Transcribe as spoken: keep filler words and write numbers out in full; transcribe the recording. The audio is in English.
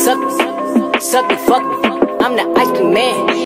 suck me, suck me, fuck me. I'm the ice cream man.